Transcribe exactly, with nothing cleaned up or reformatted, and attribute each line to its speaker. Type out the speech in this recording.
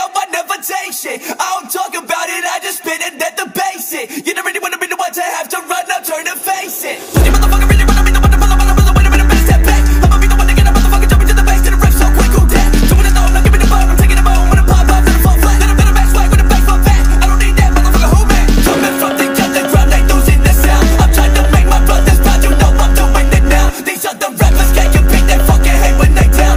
Speaker 1: I never take shit. I don't talk about it, I just spit it at the basic. You don't really wanna be the one to have to run up, turn and face